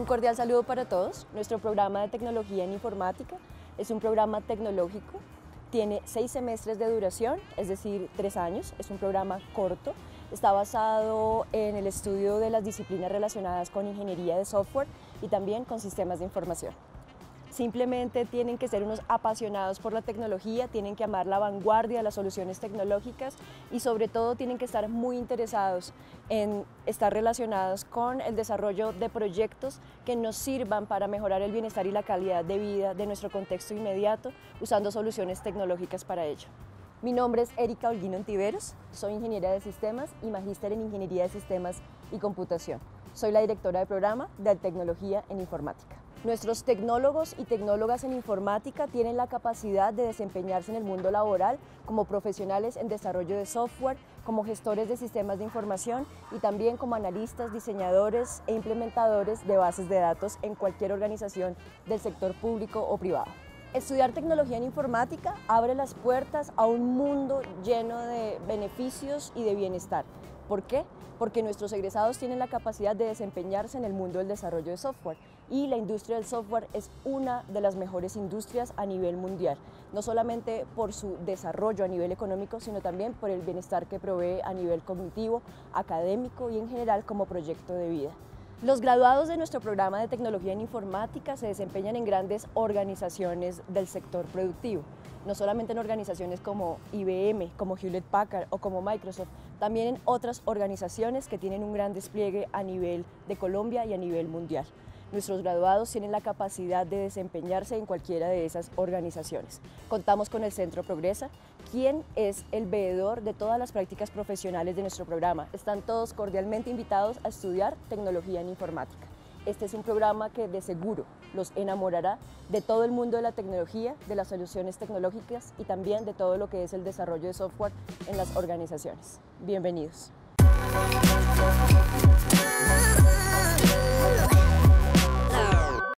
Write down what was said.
cordial saludo para todos. Nuestro programa de tecnología en informática es un programa tecnológico, tiene 6 semestres de duración, es decir, 3 años, es un programa corto, está basado en el estudio de las disciplinas relacionadas con ingeniería de software y también con sistemas de información. Simplemente tienen que ser unos apasionados por la tecnología, tienen que amar la vanguardia, las soluciones tecnológicas y sobre todo tienen que estar muy interesados en estar relacionados con el desarrollo de proyectos que nos sirvan para mejorar el bienestar y la calidad de vida de nuestro contexto inmediato usando soluciones tecnológicas para ello. Mi nombre es Erika Holguín Ontiveros, soy ingeniera de sistemas y magíster en ingeniería de sistemas y computación. Soy la directora de programa de tecnología en informática. Nuestros tecnólogos y tecnólogas en informática tienen la capacidad de desempeñarse en el mundo laboral como profesionales en desarrollo de software, como gestores de sistemas de información y también como analistas, diseñadores e implementadores de bases de datos en cualquier organización del sector público o privado. Estudiar tecnología en informática abre las puertas a un mundo lleno de beneficios y de bienestar. ¿Por qué? Porque nuestros egresados tienen la capacidad de desempeñarse en el mundo del desarrollo de software y la industria del software es una de las mejores industrias a nivel mundial, no solamente por su desarrollo a nivel económico, sino también por el bienestar que provee a nivel cognitivo, académico y en general como proyecto de vida. Los graduados de nuestro programa de tecnología en informática se desempeñan en grandes organizaciones del sector productivo, no solamente en organizaciones como IBM, como Hewlett Packard o como Microsoft, también en otras organizaciones que tienen un gran despliegue a nivel de Colombia y a nivel mundial. Nuestros graduados tienen la capacidad de desempeñarse en cualquiera de esas organizaciones. Contamos con el Centro Progresa, quien es el veedor de todas las prácticas profesionales de nuestro programa. Están todos cordialmente invitados a estudiar tecnología en informática. Este es un programa que de seguro los enamorará de todo el mundo de la tecnología, de las soluciones tecnológicas y también de todo lo que es el desarrollo de software en las organizaciones. Bienvenidos.